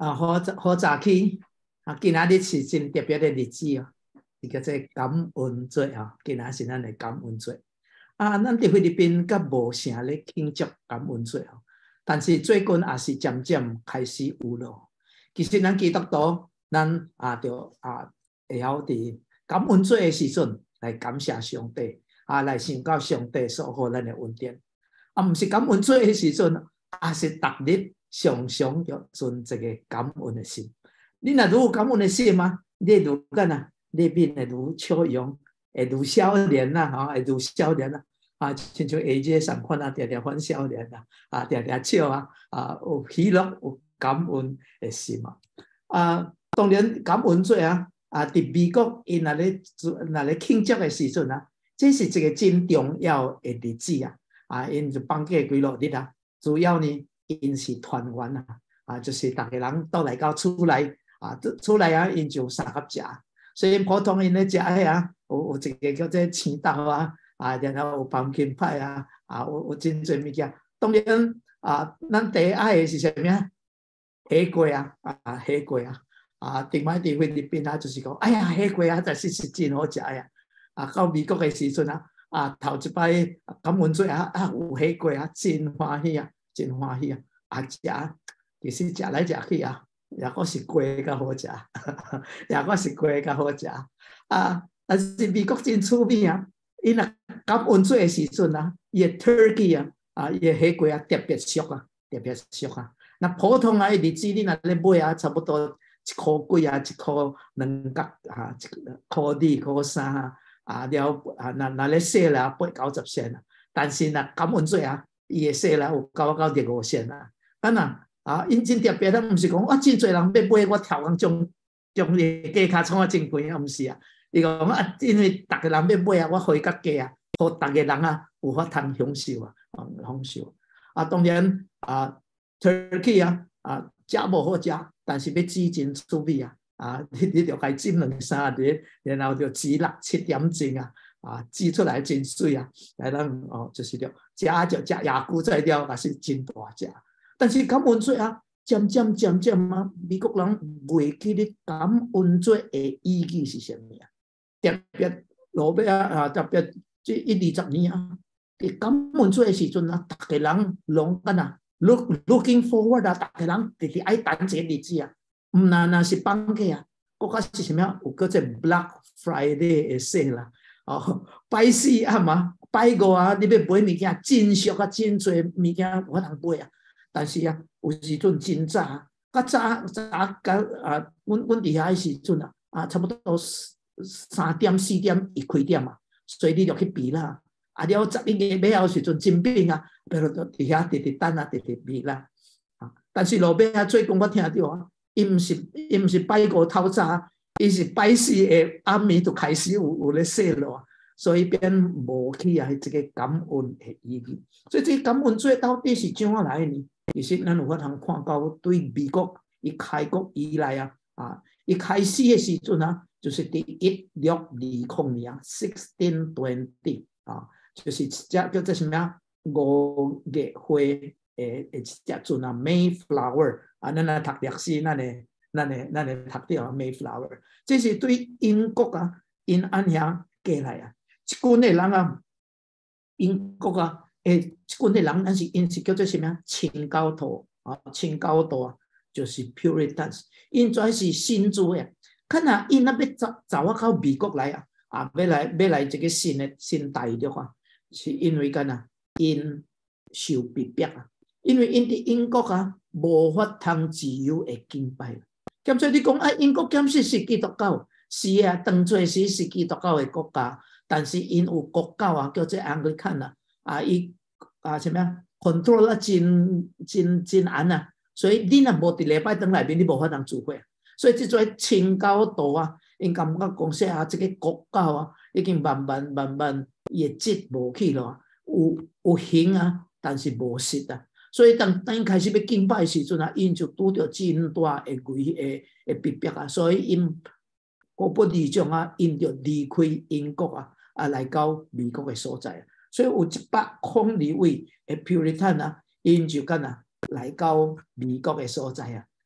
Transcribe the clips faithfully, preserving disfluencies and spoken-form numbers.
啊，好早好早起啊，今仔日是真特别的日子哦，是叫做感恩节啊，今仔是咱的感恩节啊。咱伫菲律宾甲无啥咧庆祝感恩节哦，但是最近也是渐渐开始有咯。其实咱基督徒，咱啊着啊会晓伫感恩节的时阵来感谢上帝啊，来想到上帝所予咱的恩典。啊，毋是感恩节的时阵，也是逐日常常要存一个感恩的心。你若愈有感恩的心啊，你愈干啊，你面会愈笑容，会愈少年啦，吼，会愈少年啦。啊，亲像下日上款啊，常常反少年啦，啊，常常笑啊，啊，有喜乐，有感恩的心啊。啊，当然感恩节啊，啊，伫美国因若咧若咧庆祝的时阵啊，这是一个真重要的日子啊。啊，因就放假几落日啊，主要呢，因是团圆啊，啊，就是大家人倒来到厝内啊，厝内啊，因就三合食，所以普通因咧食诶啊，有有一个叫做青豆啊，啊，然后有pumpkin pie啊，啊，有有真侪物件。当然啊，咱第一爱的是啥物啊？火锅啊，啊，火锅啊，啊，顶摆伫菲律宾啊，就是讲，哎呀，火锅啊，真是是真好食呀！啊，到美国的时阵啊。啊，头一摆感恩节啊，啊有火锅啊，真欢喜啊，真欢喜啊！啊食，其实食来食去啊，也阁是鸡较好食，也阁是鸡较好食啊。但是美国真趣味啊，伊若感恩节的时阵啊，伊的 turkey 啊，啊伊的火锅啊特别俗啊，特别俗啊。那普通啊日子你若咧买啊，差不多一箍几啊，一箍两角啊，一箍二、箍三啊。啊，了啊，那那咧说啦，八九十仙啊，但是呐，感恩节啊，伊会说啦，有九九十五仙啊。咱啊，啊，因真特别，咱毋是讲我真侪人要买，我跳工将将你价卡创啊真贵啊，毋是啊。伊讲啊，因为逐个人要买啊，我开较价啊，互逐个人啊有法通享受啊，享受。啊，当然啊 ，turkey 啊，啊，食无好食，但是要煮真趣味啊。啊，你你就该浸两三日，然后就煮六七点钟啊，啊，煮出来真水啊，来咱哦，就是了，食就食野菇材料也是真大只。但是感恩节啊，渐渐渐渐啊，美国人袂记得感恩节的意义是啥物啊？特别落尾啊啊，特别这一二十年啊，伫感恩节的时阵啊，逐个人拢干啊 ，look looking forward 啊，逐个人直直爱等一个日子啊。唔那那是放假啊，国家是啥物？有个只 Black Friday 的说啦，哦，拜四啊嘛，拜五啊，你要买物件，真俗啊，真侪物件我通买啊。但是啊，有时阵真早，较早早甲啊，阮阮伫遐的时阵啊，啊，差不多三点四点一开店啊，所以你就去比啦。啊，了十一月尾后时阵真冰啊，不如伫遐直直等啊，直直比啦。啊，但是落尾啊，最近我听到啊。伊毋是，伊毋是拜五透早，伊是拜四的暗暝就开始有有咧说咯，所以变无去啊，这个感恩的意义。所以这感恩节到底是怎啊来呢？其实咱有法通看到，对美国伊开国以来啊，啊，伊开始的时阵啊，就是第一六二零年啊 ，sixteen twenty 啊，就是只叫做什么啊？五月花诶诶，一只阵啊 ，Mayflower。啊，咱来读历史，咱会咱会咱会读到 Mayflower， 这是对英国啊，因安遐过来啊，一群的人啊，英国啊，诶，一群的人，咱是因是叫做什么？清教徒啊，清教徒啊，就是 Puritans， 因全是新主的。看啊，因那要走走啊到美国来啊，啊，要来要来一个新的新大陆啊，是因为干啊，因受逼迫啊。因为因伫英国啊，无法通自由的敬拜。兼说你讲啊，英国兼说是基督教，是啊，当作时是基督教的国家，但是因有国教啊，叫做 Anglican 啊，啊，伊啊什么啊 ，control 啊真真真严啊，所以你若无伫礼拜堂内面，你无法通聚会。所以即种清教徒啊，因感觉讲说啊，这个国教啊，已经慢慢慢慢伊的质无去了，有有形啊，但是无实啊。所以当当因开始要敬拜的时阵啊，因就拄着真大的危诶诶逼迫啊，所以因国不理想啊，因就离开英国啊，啊来到美国的所在啊。所以有一百空二位诶 Puritan 啊，因就干啊来到美国的所在啊。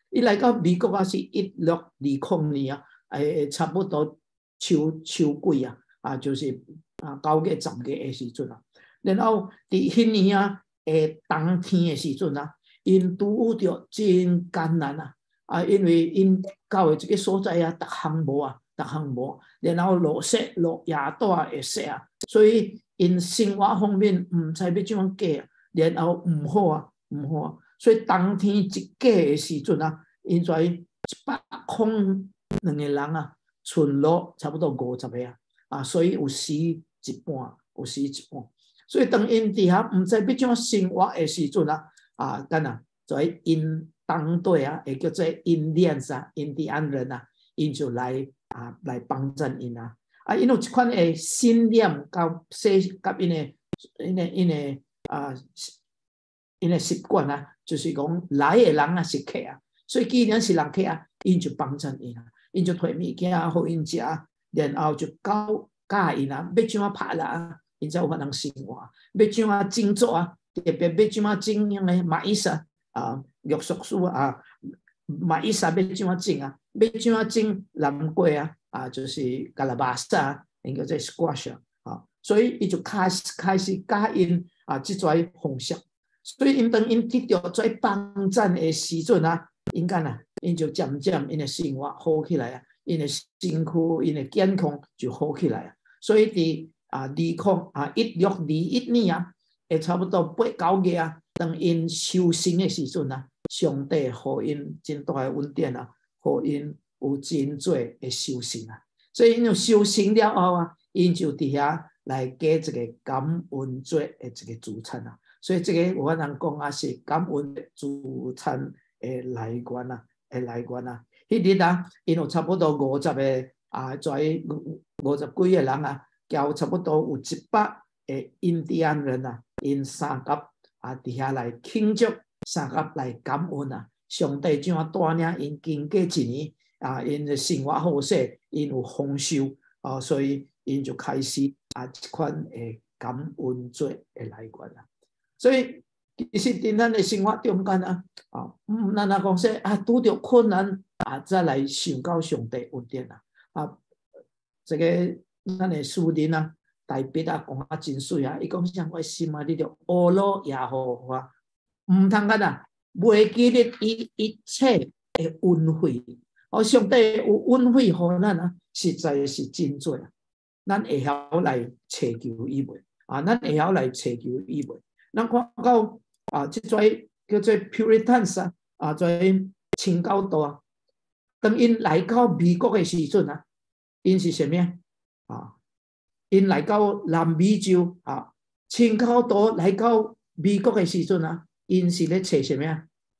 伊来到美国啊是一六二零年啊，诶，差不多秋秋季啊，啊就是啊九月十月的时阵啊，然后伫迄年啊，诶冬天的时阵啊，因拄着真艰难啊，啊因为因到的这个所在啊，逐项无啊，逐项无，然后落雪落夜大会雪啊，所以因生活方面毋知要怎样过啊，然后毋好啊，毋好啊。所以冬天一假的时阵啊，因在一百空两个人啊，存落差不多五十个啊，啊，所以有死一半，有死一半。所以当因伫遐毋知要怎样生活的时阵啊，啊，干啊，在因当地啊，会叫做 Indians 啊，印第安人啊，因就来啊来帮衬因啊，啊，因有一款的信念甲说甲因的因的因的啊。因的习惯啊，就是讲来的人啊是客啊，所以既然是人客啊，因就帮衬因啊，因就摕物件互因食，然后就教教因啊，要怎啊拍啦，因才有法通生活，要怎啊种作啊，特别要怎啊种样的马伊莎啊，玉蜀黍啊，马伊莎要怎啊种啊，要怎啊种南瓜啊，啊就是嘎拉巴萨，应该在 squash 啊，所以伊就开始开始教因啊这种方式。所以因当因得到最帮衬的时阵啊，因干啊，因就渐渐因的生活好起来啊，因的身躯、因的健康就好起来啊。所以伫啊二零啊一六二一年啊，会差不多八九月啊，当因修行的时阵啊，上帝互因真大的恩典啊，互因有真多的修行啊。所以因有修行了后啊，因就伫遐来给这个感恩节的这个主餐啊。所以这个有法通讲啊，是感恩主餐的来源啊，的来源啊。迄日啊，因有差不多五十个啊，在五十几个人啊，交差不多有一百个印第安人啊，因三甲啊伫遐来庆祝，三甲来感恩啊。上帝怎样带领因经过一年啊，因的生活好势，因有丰收啊，所以因就开始啊一款诶感恩节的来源啊。所以其实在咱的生活中间啊，啊，嗯，咱若讲说啊，拄着困难啊，再来想到上帝恩典啊，啊，这个咱的诗人啊，大笔啊讲啊真水啊，伊讲啥？我心啊，你着阿罗耶和华，唔通干啊，袂记得伊一切的恩惠。哦，上帝有恩惠互咱啊，实在是真多啊，咱会晓来祈求伊袂啊，咱会晓来祈求伊袂。咱看到啊，即种叫做 Puritans 啊，啊，做清教徒啊，当因来到美国的时阵啊，因是什么啊？因来到南美洲啊，清教徒来到美国的时阵啊，因是咧找什么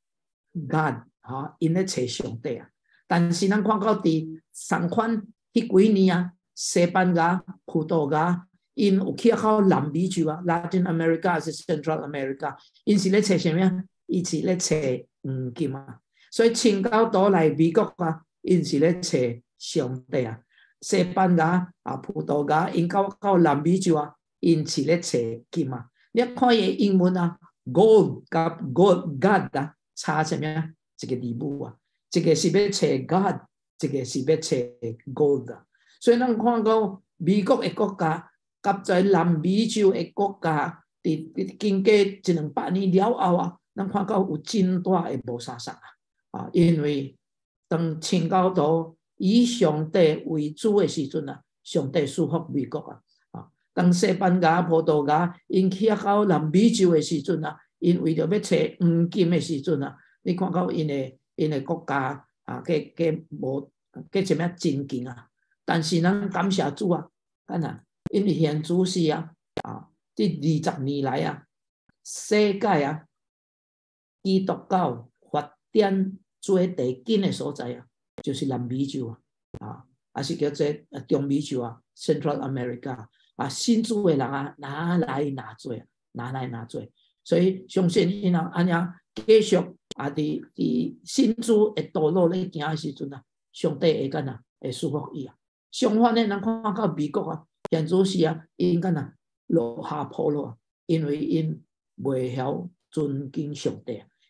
God 啊，因咧找上帝啊。但是咱看到伫三款迄几年啊，西班牙、葡萄牙。因有去到南美洲啊 ，Latin America 是 Central America， 因是咧找什么？因是咧找黄金啊。所以清教徒来美国啊，因是咧找上帝啊。西班牙啊、葡萄牙，因到到南美洲啊，因是咧找金啊。你看伊英文啊 ，Gold 甲 God God 啊，差什么？一个字母啊，一个是要找 God， 一个是要找 Gold 啊。所以咱看到美国的国家。甲在南美洲的国家，伫经过一两百年了后啊，咱看到有真大的无相相啊！因为当清教徒以上帝为主的时阵啊，上帝祝福美国啊！啊，当西班牙、葡萄牙因去到南美洲的时阵啊，因为着要找黄金的时阵啊，你看到因的因的国家啊，计计无计什么真劲啊！但是咱感谢主啊，干啊！因为现主是啊，啊，这二十年来啊，世界啊，基督教发展最第紧的所在啊，就是南美洲啊，啊，还是叫做中美洲啊 ，Central America 啊，信主的人啊，哪来哪做啊，哪来哪做，所以相信因啊，安样继续啊，伫伫信主的道路咧行的时阵啊，上帝会干啊，会祝福伊啊。相反咧，咱看到美国啊。现主是啊，因干啊落下坡路，因为因袂晓尊敬上帝，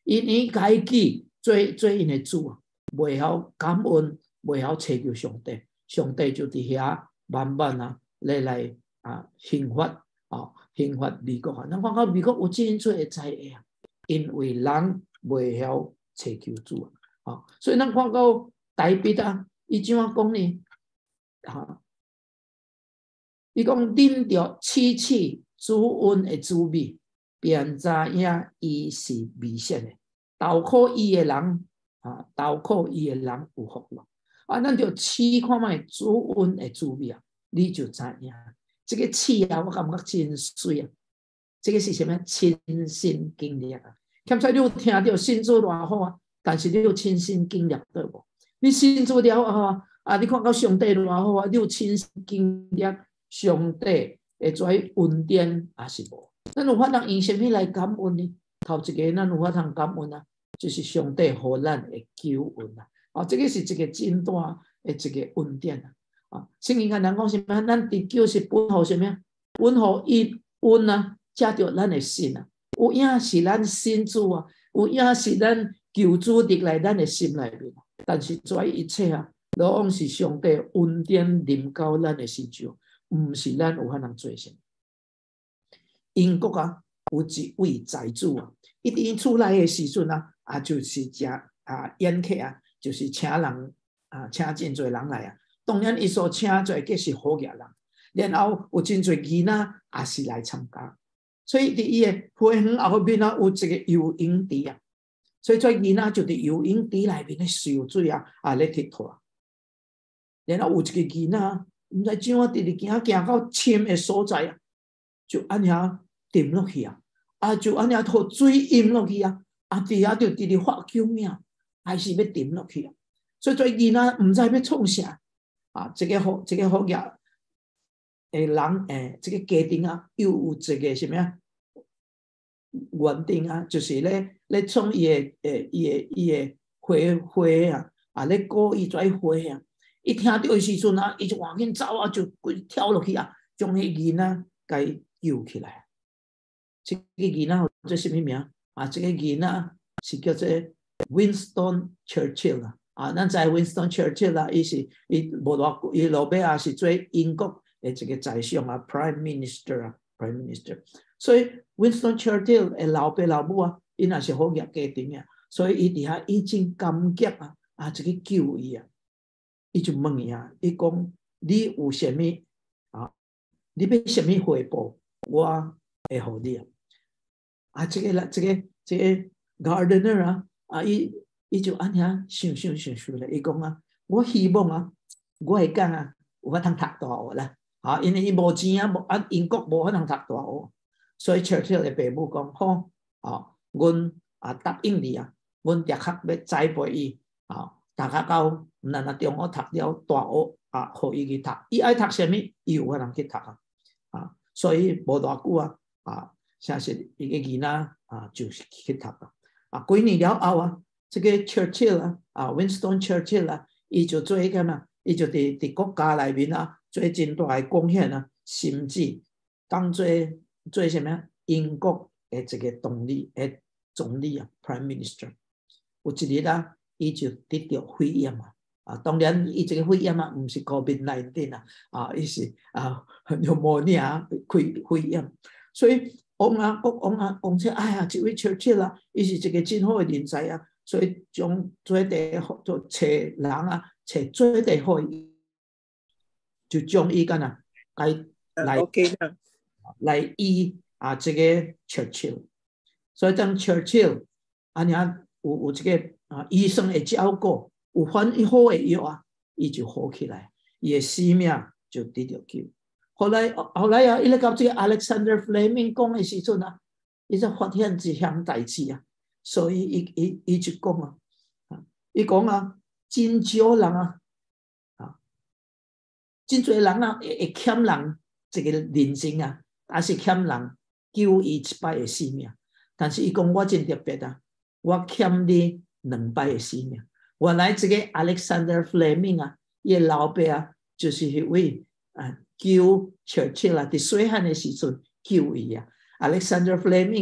因伊家己做做因的主啊，袂晓感恩，袂晓祈求上帝，上帝就伫遐慢慢啊来来啊刑罚啊刑罚美国啊。咱看到美国有真多的灾厄啊，因为人袂晓祈求主啊。啊，所以咱看到大卫啊，伊怎样讲呢？啊，伊讲啉着七次主恩的滋味，便知影伊是美善的。投靠伊的人啊，投靠伊的人有福了。啊，咱就试看卖主恩的滋味啊，你就知影。这个试啊，我感觉真水啊。这个是什么？亲身经历啊。欠在你有听到信主偌好啊，但是你有亲身经历到无？你信主了啊，啊，你看到上帝偌好啊，你有亲身经历上帝的做恩典还是无？咱有法通用什么来感恩呢？头一个，咱有法通感恩啊，就是上帝予咱的救恩啊！啊，这个是一个真大的一个恩典啊！啊，圣经跟人讲什么？咱得救是本乎什么？本乎伊恩啊，借着咱的心啊，有影是咱信主啊，有影是咱救主入来咱的心内面。但是这一切啊，拢是上帝恩典临到咱的身上，唔是咱有法通做成。英国啊，有一位财主啊，一定出来的时阵啊，啊就是食啊宴客啊，就是请人啊，请真侪人来啊。当然，伊所请做皆是好野人，然后有真侪囡仔也是来参加。所以伫伊的花园后面啊，有一个游泳池啊。所以跩囡仔就伫游泳池内面咧游水啊，啊咧佚佗。然后有一个囡仔，唔知怎啊，直直行行到深的所在啊，就安遐沉落去啊，啊就安遐互水淹落去啊，啊伫遐就直直发救命，还是要沉落去啊。所以跩囡仔唔知要创啥啊，这个好，这个好嘢诶人诶，这个家庭啊，又有一个什么啊？园丁啊，就是咧咧创伊诶诶伊诶伊诶花花啊，啊咧顾伊跩花啊。一听到的时阵啊，伊就往紧走啊，就跳落去啊，将迄囡仔给救起来。这个囡仔叫什么名啊？这个囡仔是叫做 Winston Churchill 啊。啊，咱知 Winston Churchill 啊，伊是伊无偌伊老爸啊是做英国诶一个宰相啊 ，Prime Minister 啊 ，Prime Minister。所以 Winston Churchill 诶老爸老母啊，伊也是好业家庭啊，所以伊伫遐已经感激啊，啊，这个救伊啊。伊就问伊啊，伊讲你有啥物啊？你要啥物回报，我会互你啊。啊，这个啦，这个这个 gardener 啊，啊，伊伊就安遐想想想想咧，伊讲啊，我希望啊，我会讲啊，有法通读大学啦，啊，因为伊无钱啊，无啊英国无法通读大学，所以 Churchill 的父母讲好，啊，阮啊答应你啊，阮立刻要栽培伊啊。大学到唔但啊中学读了大学啊，互伊去读，伊爱读啥物，伊有法通去读啊，啊，所以无偌久啊，啊，啥是伊个囡仔啊，就是去读啊，啊，几年了后啊，这个 Churchill 啊，啊 ，Winston Churchill 啊，伊就做一个嘛，伊就伫伫国家内面啊，做真大嘅贡献啊，甚至当做做啥物英国嘅一个总理诶总理啊 ，Prime Minister， 有一日啊。伊就得到肺炎啊！啊，当然，伊这个肺炎啊，唔是 COVID 十九 啊，啊，伊是啊，有莫尼啊，肺肺炎。所以，王啊，国王啊，讲出，哎呀，这位 Churchill 啊，伊是一个真好的人才啊，所以将做地做找人啊，找做地好，就将伊干啊，来来来医啊，这个 Churchill。所以当 Churchill 啊，你看有有这个。啊，医生会照顾，有翻好的药啊，伊就好起来，伊的性命就得到救。后来后来啊，伊咧到这个 Alexander Fleming 讲的时阵啊，伊就发现一项代志啊，所以伊伊伊就讲啊，伊讲啊，真少人啊，啊，真侪人啊，会会欠人这个人生啊，也是欠人救伊一摆的性命。但是伊讲我真特别啊，我欠你。两摆的性命，原来这个 Alexander Fleming 啊，伊的老爸啊，就是迄位啊救 Churchill 啊，伫水旱的时阵救伊啊。Alexander Fleming 啊，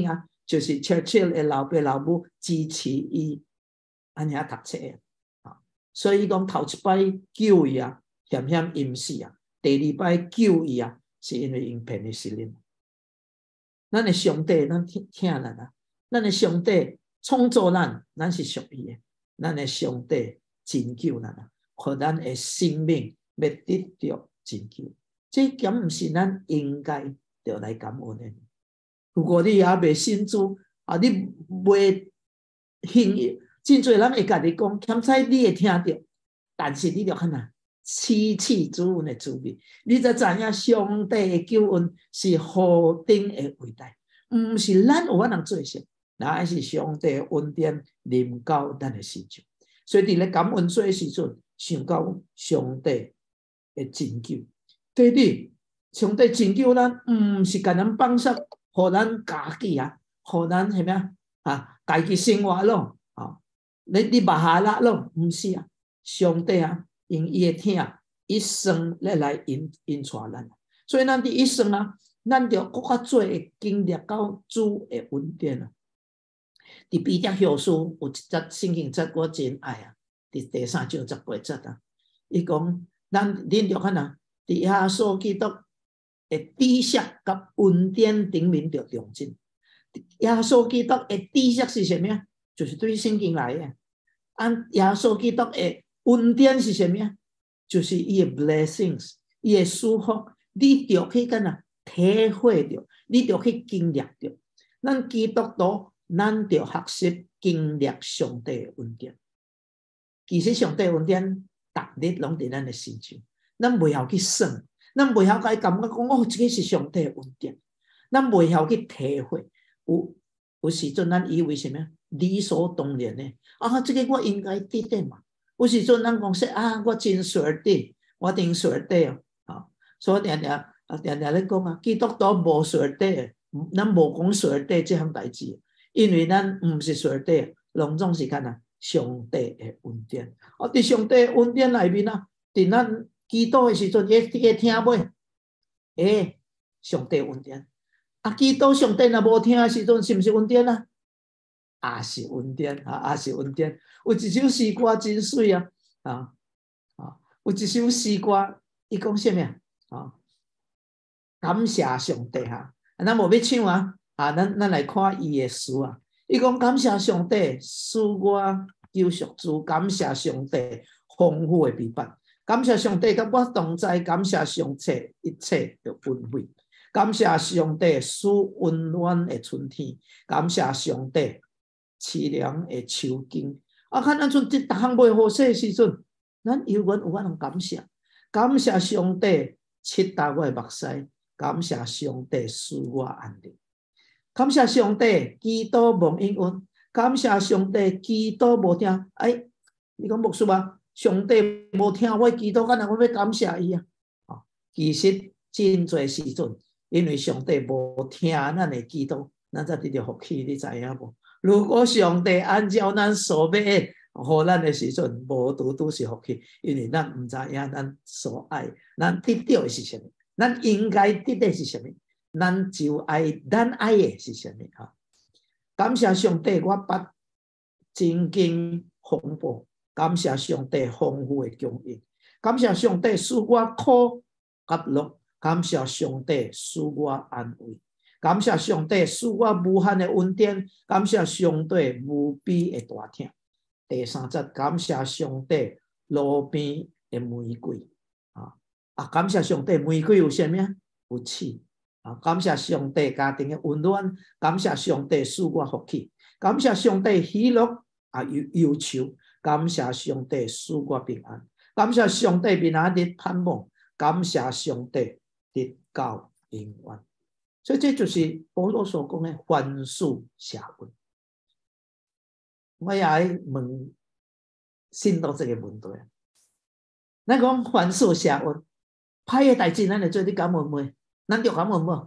就是 Churchill 的老爸老母支持伊安尼读册啊，所以讲头一摆救伊啊，险险淹死啊；第二摆救伊啊，是因为因骗的失灵。咱的上帝，咱听听咱啊，咱的上帝创造咱，咱是属伊的，咱的上帝拯救咱啊，互咱的生命要得到拯救。这敢毋是咱应该着来感恩的。如果你也未信主啊，你未信，真侪人会甲你讲，欠彩你会听到，但是你着看哪，次次主恩的滋味，你才知影上帝的救恩是何等的伟大，毋是咱有法能做成，乃是上帝的恩典临到咱的身上。所以伫咧感恩做的时阵，想到上帝的拯救。第二，上帝拯救咱，毋是甲咱放杀，互咱家己啊，互咱系咩啊？啊，家己生活咯，啊，你你目下啦咯，毋是啊，上帝啊，用伊的疼一生咧来引引带咱，所以咱伫一生啊，咱着更较多会经历到主的恩典啊。伫彼得后书有一节圣经节我真爱啊，伫第三章十八节啊，伊讲咱恁着看啊，伫耶稣基督的知识甲恩典顶面着重进。耶稣基督的知识是啥物啊？就是对圣经来的。按耶稣基督的恩典是啥物啊？就是伊的 blessings， 伊的祝福，你着去干哪体会着，你着去经历着。咱基督徒，咱着学习经历上帝的恩典。其实上帝的恩典，逐日拢伫咱的身上，咱袂晓去算，咱袂晓去感觉讲哦，这个是上帝的恩典，咱袂晓去体会。有有时阵，咱以为什么理所当然的啊，这个我应该得的嘛。有时阵咱讲说啊，我真顺的，我真顺的哦，啊，所以常常啊，常常咧讲啊，基督徒无顺的，咱无讲顺的这项代志，因为咱唔是顺的，拢总是干啊上帝的恩典。啊，伫上帝的恩典内面啊，伫咱基督的时阵，会会听袂？诶，上帝恩典。啊，基督上帝若无听的时阵，是毋是恩典啊？也是恩典啊，也是恩典。有一首诗歌真水啊，啊啊！有一首诗歌，伊讲啥物啊？啊，感谢上帝哈！啊，咱无要唱啊，啊，咱咱来看伊的诗啊。伊讲感谢上帝，使我救赎主；感谢上帝，丰富的陪伴；感谢上帝，甲我同在；感谢上帝，一切的恩惠。感谢上帝赐温暖的春天，感谢上帝凄凉的秋景。啊，看咱阵这逐项袂好势的时阵，咱犹原有法通感谢。感谢上帝七大我的目屎，感谢上帝赐我安定。感谢上帝基督蒙应允，感谢上帝基督无听。哎，你讲牧师啊，上帝无听我基督，敢若我要感谢伊啊？啊，其实真侪时阵。因为上帝无听咱的祈祷，咱才得到福气，你知影无？如果上帝按照咱所要的，互咱的时阵，无拄拄是福气，因为咱唔知影咱所爱，咱得到的是啥物？咱应该得的是啥物？咱就爱咱爱的是啥物？哈！感谢上帝，我捌真经丰富，感谢上帝丰富的供应，感谢上帝使我苦甲乐。感谢上帝赐我安慰，感谢上帝赐我无限的恩典，感谢上帝无比的大听。第三节，感谢上帝路边的玫瑰啊啊！感谢上帝玫瑰有啥物啊？有刺啊！感谢上帝家庭的温暖，感谢上帝赐我福气，感谢上帝喜乐啊忧忧愁，感谢上帝赐我平安，感谢上帝平安的盼望，感谢上帝。得到永远，所以这就是保罗所讲的凡事谢恩。我也爱问信徒这个问题：咱讲凡事谢恩，歹的代志咱会做，你感恩未？咱着感恩无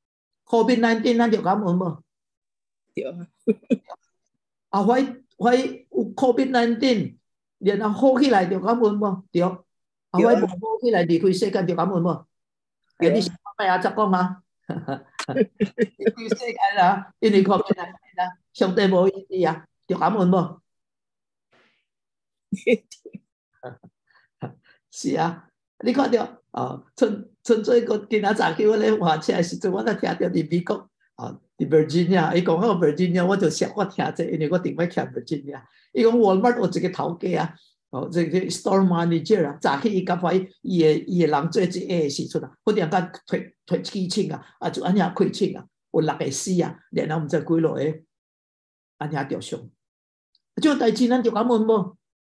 ？COVID 十九 咱着感恩无？ 对啊。 啊，怀怀有 COVID 十九，然后好起来着感恩无？对。啊，怀无好起来离开世界着感恩无？哎，你想咩啊？则讲啊？ 对世界啦，因为看见啦，上帝无意义啊，着感恩无？是啊，你看到哦，春春做个今仔早起我咧换车的时阵，我才听到伫美国啊，伫 Virginia， 伊讲到 Virginia， 我就想我听这，因为我顶摆徛 Virginia。伊讲 Walmart 有一个头家啊，哦，这个 store manager 啊，早起伊甲发伊的伊的人做一下的时阵啊，忽然间推推起枪啊，啊就安尼开枪啊，有六个死啊，然后毋知几落个安尼着伤。这种代志咱着感恩无？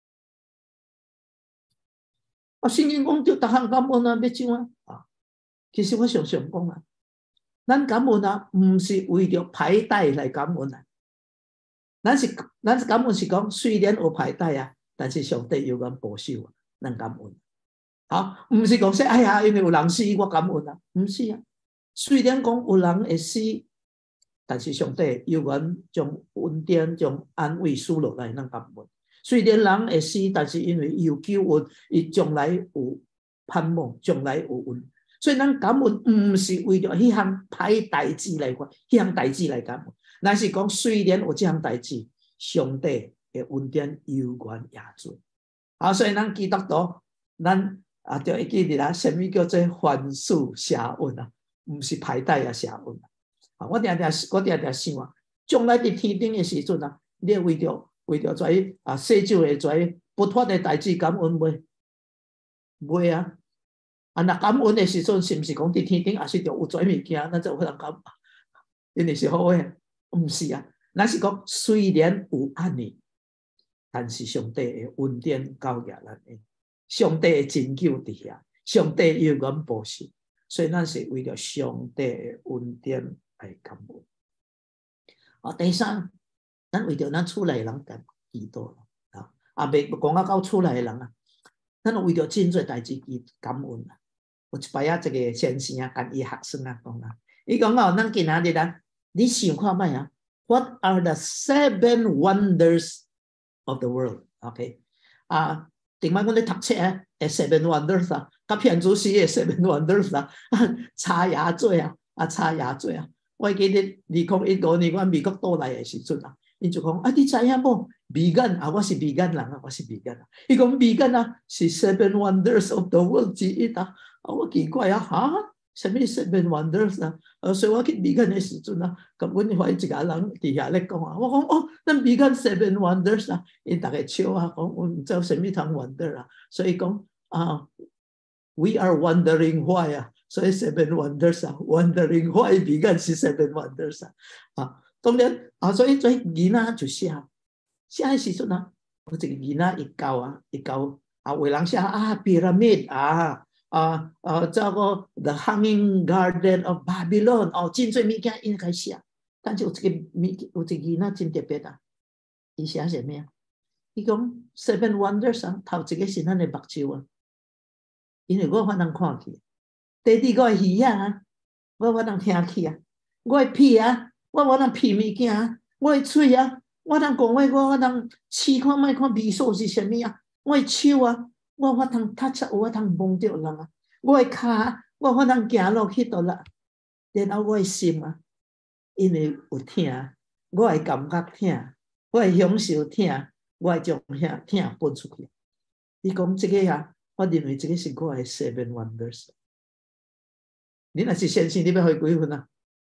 啊，圣经讲着逐项感恩啊，要怎啊？啊，其实我常常讲啊，咱感恩啊，毋是为着排代来感恩啊。咱是咱是感恩是讲，虽然有排代啊，但是上帝有咱保守啊，咱感恩。好，毋是讲说哎呀，因为有人死我感恩啊，毋是啊。虽然讲有人会死，但是上帝有咱将恩典、将安慰赐落来，咱感恩。虽然人会死，但是因为伊有救恩，伊将来有盼望，将来有恩。所以咱感恩毋是为着迄项歹代志来看，迄项代志来感恩。咱是讲虽然有这项代志，上帝的恩典犹原也做。好，所以咱基督徒，咱啊就会记得啦，什么叫做凡事谢恩啊？毋是歹代啊谢恩啊！我定定我定定想啊，将来伫天顶的时阵啊，你为着为着跩啊洗手的跩不脱的代志感恩袂？袂啊！啊，那感恩的时阵，是毋是讲伫天顶也是着有跩物件，咱才有人感恩？因为是好诶，毋是啊。咱是讲虽然有安尼，但是上帝的恩典交给咱诶，上帝的拯救伫遐，上帝有咱保守，所以咱是为了上帝的恩典来感恩。啊，第三，咱为着咱厝内人感祈祷啊，啊，未讲啊到厝内人啊，咱为着真侪代志祈感恩啊。有一摆啊，这个先生啊，跟伊学生啊讲啊，伊讲哦，咱今仔日啊，你想看卖啊 ？What are the seven wonders of the world？ OK， 啊，顶摆我咧读册啊，诶 ，seven wonders 啊，甲骗子死诶 seven wonders 啊，叉牙嘴啊，啊叉牙嘴啊。我记得二零一五年我美国倒来诶时阵啊，伊就讲啊，你知影无？美根啊，我是美根人啊，我是美根啊。伊讲美根啊，是 seven wonders of the world 之一啊。啊，我奇怪啊，哈，什么 seven wonders 啊？呃，所以我去美根的时阵啊，咁阮怀一个人伫遐咧讲啊，我讲哦，咱美根 seven wonders 啊，因大家笑啊，讲我唔知什么通 wonder 啊，所以讲啊 ，we are wondering why 啊，所以 seven wonders 啊 ，wondering why 美根是 seven wonders 啊，啊，当然啊，所以所以囡仔就写，写的时阵啊，我一个囡仔伊教啊，伊教啊，有人写啊 pyramid 啊。啊啊，这个 The Hanging Garden of Babylon 哦，真侪物件应该写，但是有一个物，有一个囡仔真特别啊，伊写什么啊？伊讲 Seven Wonders 啊，头一个是咱的目睭啊，因为我有法通看去；第二个是耳啊，我有法通听去啊；我的鼻啊，我有法通闻物件啊；我的嘴啊，我通讲话，我有法通试看卖看味素是什么啊；我的手啊。我有法通tou有法通摸到人啊！我的骹，我有法通行落去倒啦。然后我的心啊，因为有听，我会感觉听，我会享受听，我会将遐听分出去。你讲这个啊，我认为这个是我的 seven wonders。你若是先生，你要开几分啊？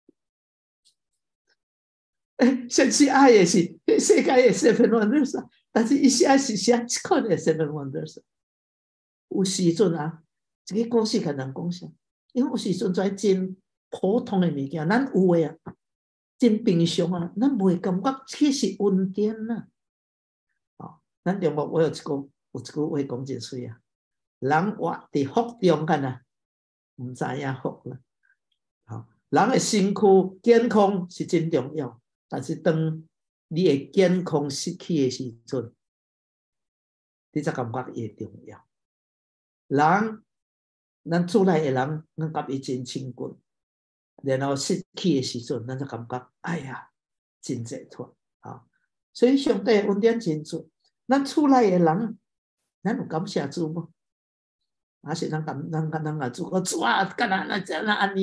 诶，先生爱的是世界的 seven wonders 啊，但是伊写是写一款的 seven wonders。有时阵啊，这个故事可能讲啥？因为有时阵在真普通的物件，咱有诶啊，真平常啊，咱袂感觉这是恩典啊。哦，咱中国我有一个有一句话讲真水啊，人活伫福中间啊，唔知影福啦。好，人的身躯健康是真重要，但是当你的健康失去的时阵，你才感觉伊重要。人，咱厝内的人，咱感觉真清贵，然后失去的时阵，咱就感觉哎呀，真解脱啊！所以上帝恩典真足，咱厝内的人，咱有感谢主无？还是咱感咱咱咱啊主，我主啊，干哪那这那安尼啊？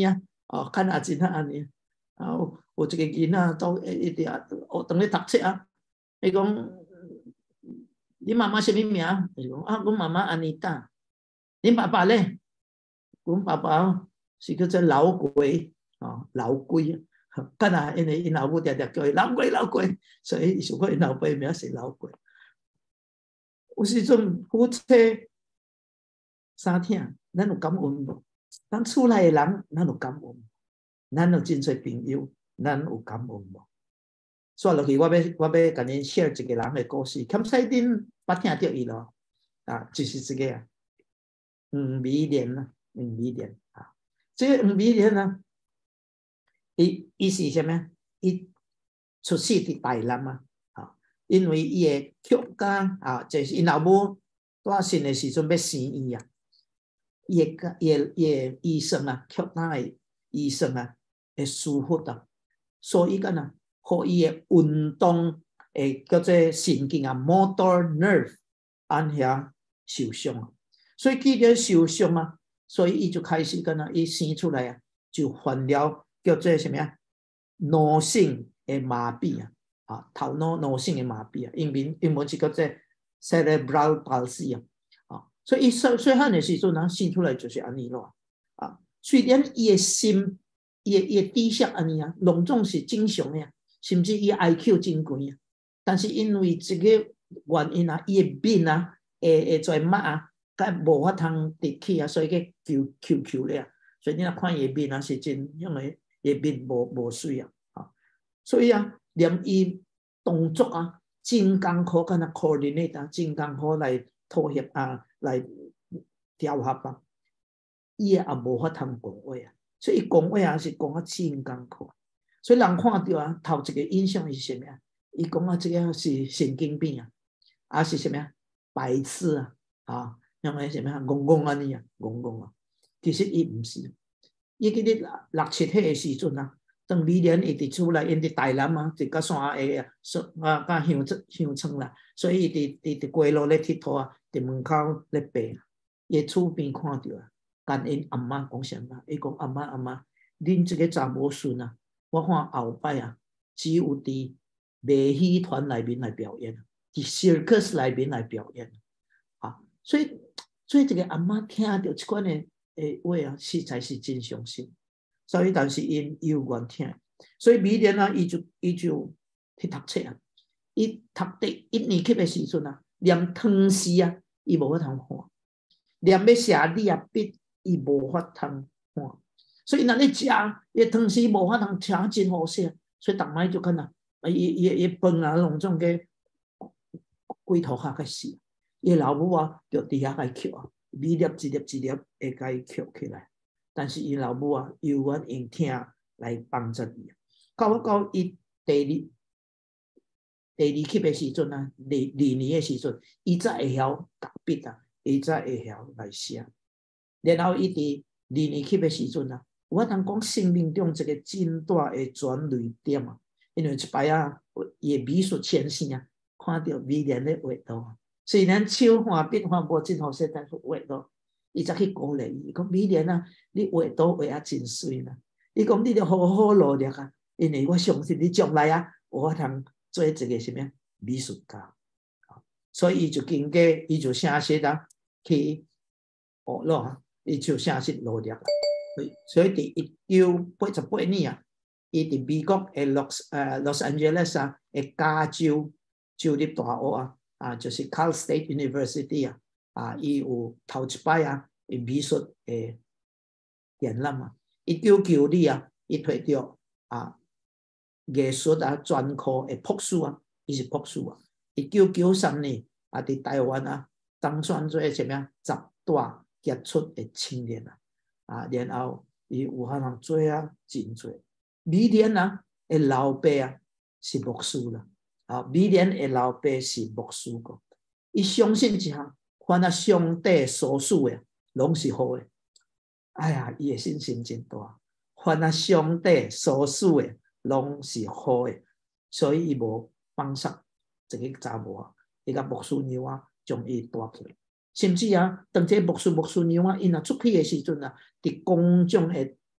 哦，看阿真啊安尼，啊有有一个囡仔都一直学当咧读册啊，伊讲你妈妈什么名？伊讲啊，阮妈妈安妮达。恁爸爸咧？阮爸爸是叫做老鬼哦，老鬼。干那因为因老母常常叫伊老鬼老鬼，所以想讲因老爸名是老鬼。有时阵夫妻三听，咱有感恩无？咱厝内的人，咱有感恩。咱有真侪朋友，咱有感恩无？说落去，我要我要甲恁 share 一个人的故事。坎西丁捌听到伊咯，啊，就是这个啊，黄美莲啊，黄美莲啊，这个黄美莲呢，伊伊是什么？伊出世伫台南啊，啊，因为伊的曲家啊，就是因老母带生的时阵要生伊啊，伊个伊个伊个医生啊，曲家的医生啊，会疏忽啊，所以干呐，互伊的运动诶叫做神经啊 ，motor nerve 按遐受伤啊，所以既然受伤啊，所以伊就开始干呐，伊生出来啊，就患了叫做什么啊？脑性的麻痹啊，啊，头脑脑性的麻痹啊，英文英文是叫做 cerebral palsy 啊，啊，所以伊细细汉的时阵呢，生出来就是安尼咯，啊，虽然伊的心。伊伊知识安尼啊，拢总是正常的啊，甚至伊 I Q 真高啊。但是因为这个原因啊，伊的面啊，会会做mắt啊，甲无法通直起啊，所以个求求求咧啊。所以你若看伊的面啊，是真因为伊面无无水啊，啊，所以啊，连伊动作啊，真艰苦，敢若 coordinate 啊，真艰苦来妥协啊，来调合啊，伊也无法通讲话啊。所以伊讲话也是讲啊真艰苦，所以人看到啊，头一个印象是什么啊？伊讲啊，这个是神经病啊，还是什么啊？白痴啊，啊，因为什么啊？戆戆安尼啊，戆戆啊。其实伊唔是，伊记得六七岁的时阵啊，当美莲伊伫厝内，因伫台南啊，伫个山下啊，啊，甲乡乡村啦，所以伊伫伫街路咧佚佗啊，伫门口咧爬，伊厝边看到啊。跟因阿媽講什麼？伊講阿媽阿媽，恁這個查某孫啊，我看後擺啊，只有佇馬戲團內面來表演，佇 circus 內面來表演啊。所以，所以這個阿媽聽到這款的誒話啊，實在是真傷心。所以，但是因有願聽，所以美蓮啊，伊就伊就去讀冊啊。伊讀第一年級的時陣啊，連唐詩啊，伊無法通看，連要寫字啊筆。伊无法通看，所以那你食，伊汤匙无法通吃真好食，所以逐摆就看啊，伊伊伊饭啊，拢总个龟头下个死，伊老母啊，就伫遐个捡啊，米粒一粒一粒会甲伊捡起来，但是伊老母啊，有愿用听来帮助伊。到到伊第二第二级的时阵啊，二二年的时阵，伊才会晓夹笔啊，伊才会晓来写。然後伊伫二年級的時陣啊，我通講生命中一個真大的轉捩點啊，因為一擺啊，伊的美術先生啊，看到美蓮的畫圖，雖然手畫筆畫無真好勢，但是畫圖，伊才去鼓勵伊，講美蓮啊，你畫圖畫啊真水啦，伊講你著好好努力啊，因為我相信你將來啊，我通做一個什麼美術家，所以伊就經過，伊就寫寫啊去學咯。伊就正式努力啦，所以伫一九八十八年啊，伊伫美國嘅 Los 誒 Los Angeles 啊嘅加州州立大學啊，啊就是 Cal State University 啊，啊伊有頭一擺啊，美術嘅展覽啊，一九九二啊，伊摕到啊藝術啊專科嘅博士啊，伊是博士啊，一九九三年啊，伫台灣啊當選做什麼十大傑出的青年啊，啊，然後伊有可能做啊真多。美蓮啊，嘅老爸啊是牧師啦，啊，美蓮嘅老爸是牧師個，伊相信一項，凡啊上帝所賜嘅，攏是好嘅。哎呀，伊嘅信心真大，凡啊上帝所賜嘅，攏是好嘅，所以伊無放殺一個查某啊，伊甲牧師娘啊，將伊帶起來。甚至啊，當這牧師牧師娘啊，因啊出去的時陣啊，佇公眾的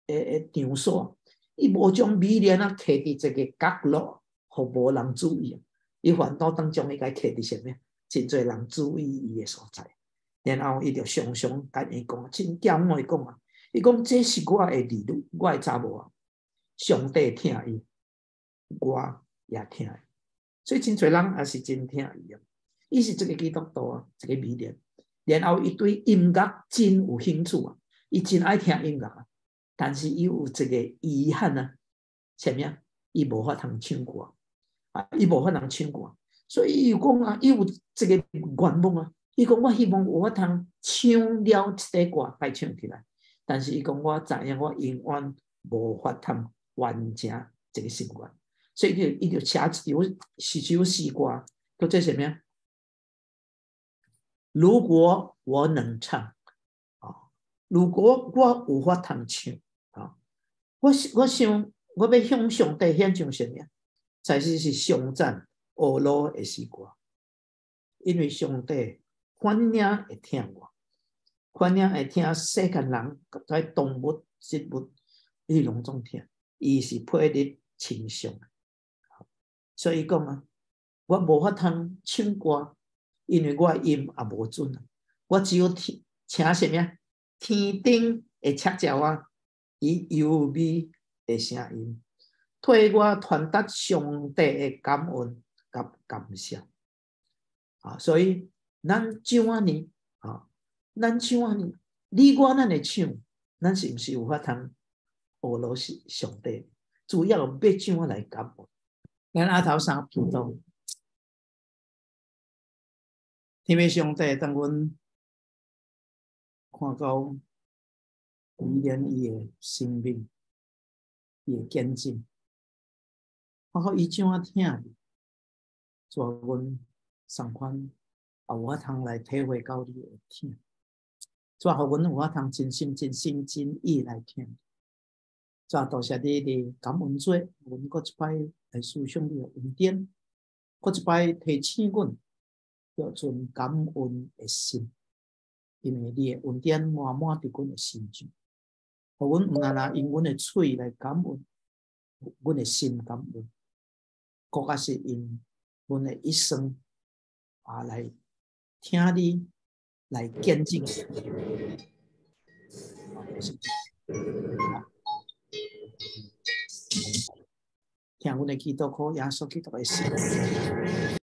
诶诶场所，伊无将美莲啊摕伫这个角落，互无人注意。伊烦恼当中，伊该摕伫啥物？真侪人注意伊诶所在。然后伊就常常甲伊讲，真骄傲伊讲啊，伊讲这是我诶儿女，我诶查某啊，上帝听伊，我也听伊。所以真侪人也是真听伊啊。伊是这个基督徒啊，这个美莲。然后伊对音乐真有兴趣啊，伊真爱听音乐啊。但是伊有一个遗憾啊，啥物啊？伊无法通唱歌啊，伊无法通唱歌。所以伊有讲啊，伊有这个愿望啊。伊讲我希望有法通唱了这个歌，该唱起来。但是伊讲我知影我永远无法通完成这个心愿，所以伊就伊就写一首一首诗歌，叫做什么啊？如果我能唱啊，如果我有法通唱啊，我我想我要向上帝献上什么？才是是上赞俄罗的诗歌，因为上帝欢迎会听我，欢迎会听世间人、在动物、植物，伊拢总听，伊是配得清上。所以讲啊，我无法通唱歌。因为我音也无准啊，我只有请什么？天顶的赤鸟啊，以优美的声音，替我传达上帝的感恩甲感谢啊！所以咱怎啊呢？啊，咱怎啊呢？你我咱会唱，咱是毋是有法通俄罗斯上帝？主要要怎啊来感恩？咱阿头三祈祷。天父上帝，当阮看到伊连伊的生命，伊的见证，看到伊怎啊听你，带阮上款也有法通来体会到你的听，带互阮有法通真心真心真意来听。带多谢你的感恩节，阮搁一摆来思想你的恩典，搁一摆提醒阮。要存感恩的心，因为你的恩典满满伫阮的心中，互阮毋单单用阮的嘴来感恩，阮的心感恩，更加是用阮的一生啊来听你来见证。听阮的祈祷，靠耶稣基督的圣名。